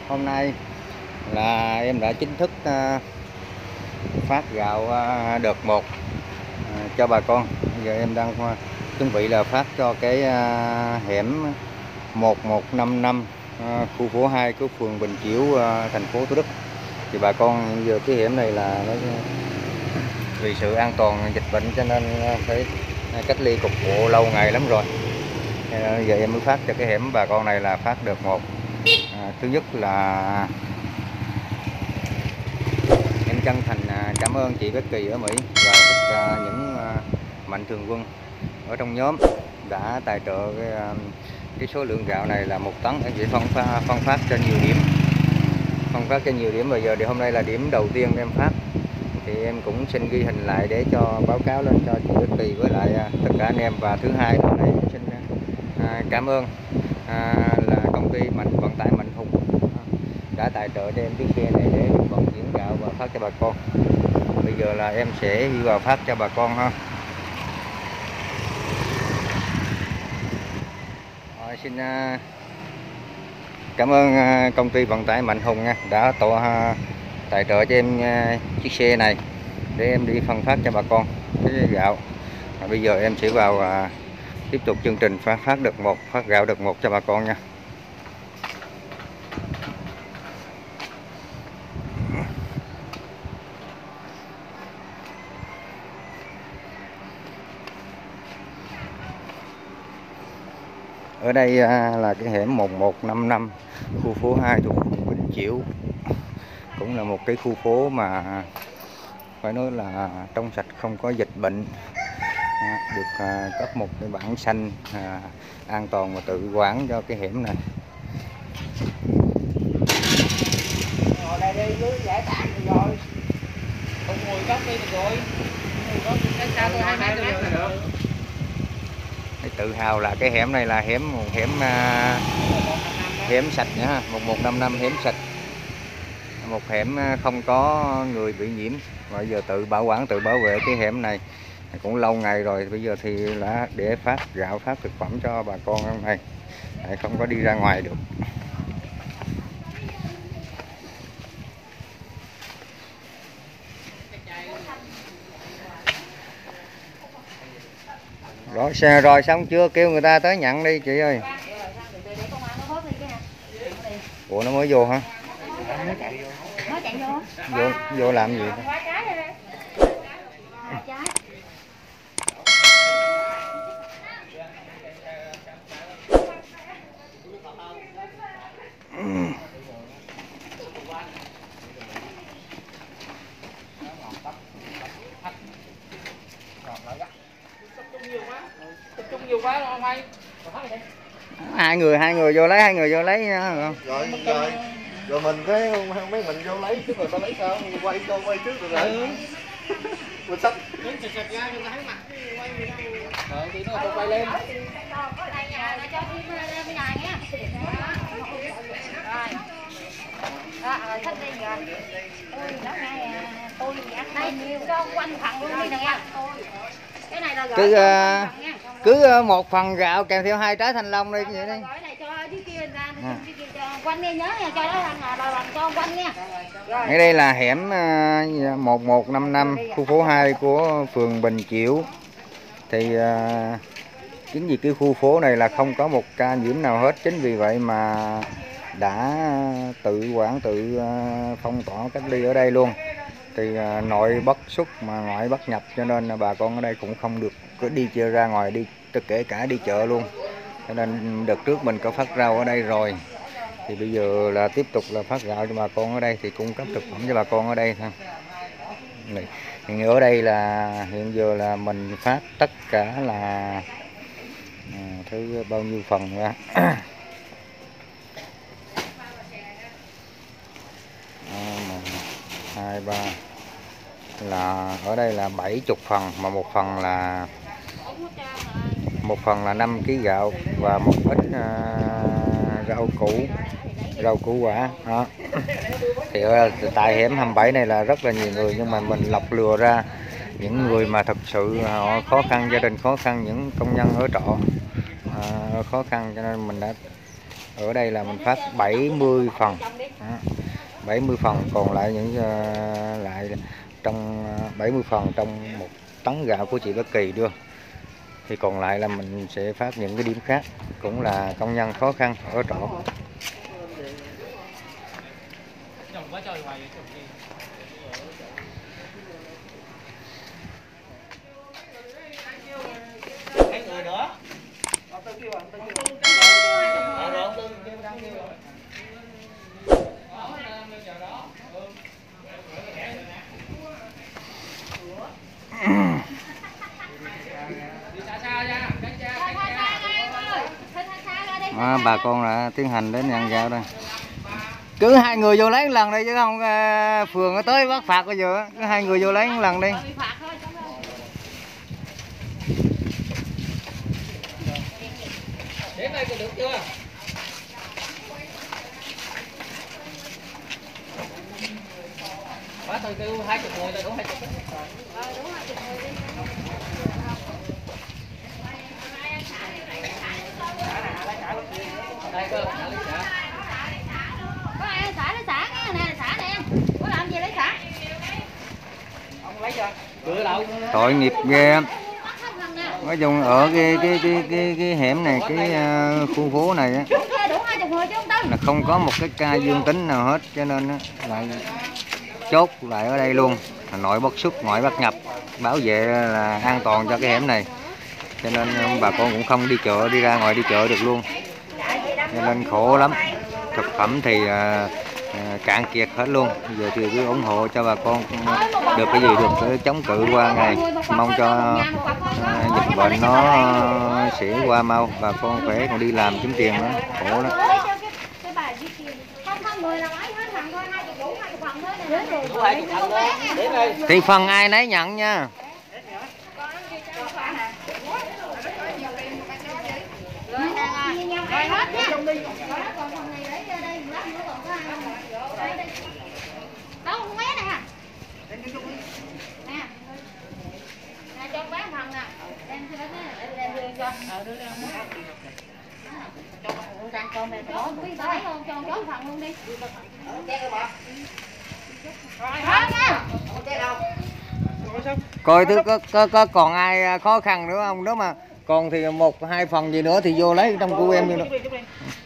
Hôm nay là em đã chính thức phát gạo đợt 1 cho bà con. Bây giờ em đang chuẩn bị là phát cho cái hẻm 1155 khu phố 2 của phường Bình Chiểu, thành phố Thủ Đức. Thì bà con giờ cái hẻm này là nó vì sự an toàn dịch bệnh cho nên phải cách ly cục bộ lâu ngày lắm rồi. Giờ em mới phát cho cái hẻm bà con này là phát đợt 1. Thứ nhất là em chân thành cảm ơn chị Becky ở Mỹ và tất cả những mạnh thường quân ở trong nhóm đã tài trợ cái số lượng gạo này là 1 tấn. Em sẽ phân phát cho nhiều điểm, Bây giờ thì hôm nay là điểm đầu tiên em phát, thì em cũng xin ghi hình lại để cho báo cáo lên cho chị Becky với lại tất cả anh em. Và thứ hai là em xin cảm ơn là công ty vận tải Mạnh Hùng đã tài trợ cho em chiếc xe này để vận chuyển gạo và phát cho bà con. Bây giờ là em sẽ đi vào phát cho bà con ha. Xin cảm ơn công ty vận tải Mạnh Hùng nha, đã tài trợ cho em chiếc xe này để em đi phân phát cho bà con cái gạo. Bây giờ em sẽ vào tiếp tục chương trình phát gạo đợt 1 cho bà con nha. Ở đây là cái hẻm 1155 khu phố 2 thuộc quận Bình Chiểu, cũng là một cái khu phố mà phải nói là trong sạch, không có dịch bệnh, được cấp một cái bảng xanh an toàn và tự quản cho cái hẻm này. Tự hào là cái hẻm này là hẻm sạch nha, 1155 hẻm sạch, một hẻm không có người bị nhiễm. Bây giờ tự bảo quản, tự bảo vệ cái hẻm này cũng lâu ngày rồi. Bây giờ thì là để phát gạo, phát thực phẩm cho bà con hôm nay, không có đi ra ngoài được. Rồi xong chưa, kêu người ta tới nhận đi chị ơi. Ủa nó mới vô hả? Mới chạy vô. Vô làm gì? Hai người vô lấy, nha. Rồi mình cái mấy mình vô lấy chứ, rồi ta lấy sao? Quay trước được rồi. Mình sắp sạch ra cho thấy mặt quay gì đâu. Thì nó quay lên. Rồi thích đi rồi. Tôi đó ngay tôi ăn đây nhiều cho quanh phần luôn đi nè nha. Cái này là cứ một phần gạo kèm theo 2 trái thanh long đi vậy đi. Cái này cho dưới kia ra, cho quanh đi, nhớ nha, cho nó làm cho quanh nha. Ở đây là hẻm 1155 khu phố 2 của phường Bình Chiểu. Thì chính vì cái khu phố này là không có một ca nhiễm nào hết, chính vì vậy mà đã tự quản, tự phong tỏa cách ly ở đây luôn. Thì nội bất xuất mà ngoại bất nhập, cho nên là bà con ở đây cũng không được cứ đi chơi ra ngoài, kể cả đi chợ luôn. Cho nên đợt trước mình có phát rau ở đây rồi, thì bây giờ là tiếp tục là phát gạo cho bà con ở đây, thì cung cấp thực phẩm cho bà con ở đây thôi. Hiện ở đây là hiện giờ là mình phát tất cả là thứ bao nhiêu phần ra. 2, 3 là ở đây là 70 phần, mà một phần là 5 kg gạo và một ít rau củ quả đó. Thì tại hẻm 27 này là rất là nhiều người, nhưng mà mình lọc lừa ra những người mà thật sự họ khó khăn, gia đình khó khăn, những công nhân ở trọ khó khăn, cho nên mình đã ở đây là mình phát 70 phần Đó. 70 phần, còn lại những lại trong 70 phần trong 1 tấn gạo của chị Bác Kỳ đưa, thì còn lại là mình sẽ phát những cái điểm khác, cũng là công nhân khó khăn ở trọ. Bà con đã tiến hành đến ăn gạo đây. Cứ 2 người vô lấy một lần đây chứ không phường nó tới bắt phạt bây giờ. Cứ 2 người vô lấy một lần đi. Đến đây được chưa? Quá tôi kêu 20 người là đủ 20. Đúng 20 người đi. Đây cơ, lấy xả. Có ai xả lấy xả nghe nè, xả nè em. Có làm gì lấy xả? Ông lấy cho. Cửa đậu. Tội nghiệp ghê. Nói chung ở cái hẻm này, cái khu phố này á, là không có một cái ca dương tính nào hết, cho nên á, lại chốt lại ở đây luôn. Hà Nội bất xuất, ngoại bất nhập, bảo vệ là an toàn cho cái hẻm này, cho nên bà con cũng không đi chợ, đi ra ngoài đi chợ được luôn, cho nên khổ lắm. Thực phẩm thì cạn kiệt hết luôn. Giờ thì cứ ủng hộ cho bà con được cái gì được chống cự qua ngày, mong cho dịch bệnh nó sẽ qua mau, bà con khỏe còn đi làm kiếm tiền nữa, khổ lắm. Thì phần ai nấy nhận nha. Đâu con bé nè. Nè. Nè cho con bé phần nè. Đem cho đem đưa cho. Đưa lên. Cho con này có quý tới luôn, cho con phần luôn đi. Coi thứ có còn ai khó khăn nữa không, nếu mà còn thì 1-2 phần gì nữa thì vô lấy trong của em đi.